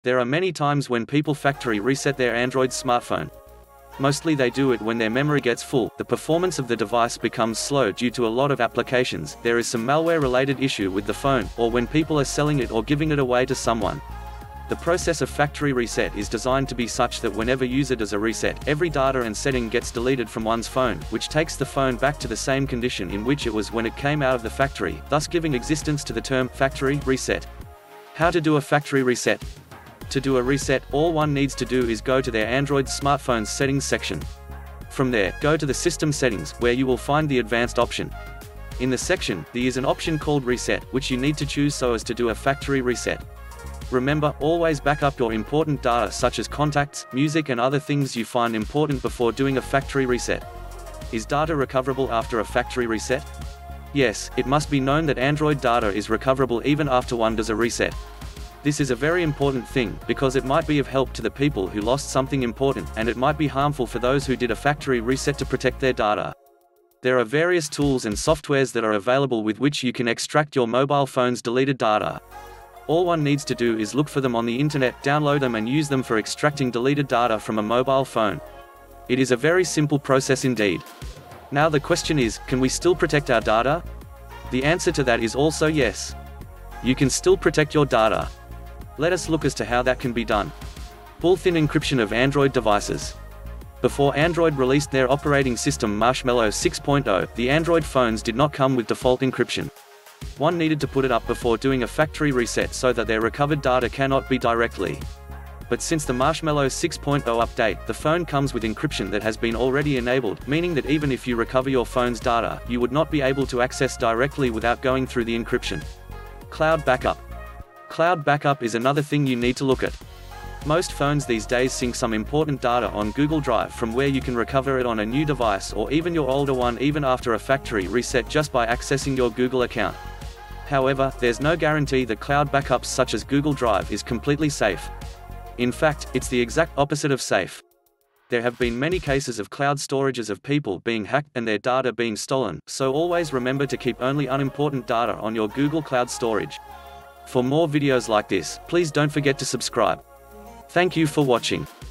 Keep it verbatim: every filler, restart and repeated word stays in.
There are many times when people factory reset their Android smartphone. Mostly they do it when their memory gets full, the performance of the device becomes slow due to a lot of applications, there is some malware-related issue with the phone, or when people are selling it or giving it away to someone. The process of factory reset is designed to be such that whenever user does a reset, every data and setting gets deleted from one's phone, which takes the phone back to the same condition in which it was when it came out of the factory, thus giving existence to the term factory reset. How to do a factory reset? To do a reset, all one needs to do is go to their Android smartphone's settings section. From there, go to the system settings, where you will find the advanced option. In the section, there is an option called reset, which you need to choose so as to do a factory reset. Remember, always back up your important data such as contacts, music and other things you find important before doing a factory reset. Is data recoverable after a factory reset? Yes, it must be known that Android data is recoverable even after one does a reset. This is a very important thing, because it might be of help to the people who lost something important, and it might be harmful for those who did a factory reset to protect their data. There are various tools and softwares that are available with which you can extract your mobile phone's deleted data. All one needs to do is look for them on the internet, download them and use them for extracting deleted data from a mobile phone. It is a very simple process indeed. Now the question is, can we still protect our data? The answer to that is also yes. You can still protect your data. Let us look as to how that can be done. Built-in encryption of Android devices. Before Android released their operating system Marshmallow six point oh, the Android phones did not come with default encryption. One needed to put it up before doing a factory reset so that their recovered data cannot be directly. But since the Marshmallow six point oh update, the phone comes with encryption that has been already enabled, meaning that even if you recover your phone's data, you would not be able to access directly without going through the encryption. Cloud backup. Cloud backup is another thing you need to look at. Most phones these days sync some important data on Google Drive from where you can recover it on a new device or even your older one even after a factory reset just by accessing your Google account. However, there's no guarantee that cloud backups such as Google Drive is completely safe. In fact, it's the exact opposite of safe. There have been many cases of cloud storages of people being hacked and their data being stolen, so always remember to keep only unimportant data on your Google Cloud storage. For more videos like this, please don't forget to subscribe. Thank you for watching.